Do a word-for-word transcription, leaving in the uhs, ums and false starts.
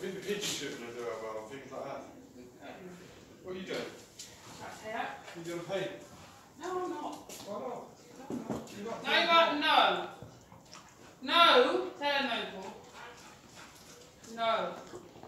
think the pigeon children do it well, things like that. What are you doing? Yeah. You doing paint? No, I'm not. Why not? No, I'm not. You're not No, you got no. No. Tell her no, Paul. No.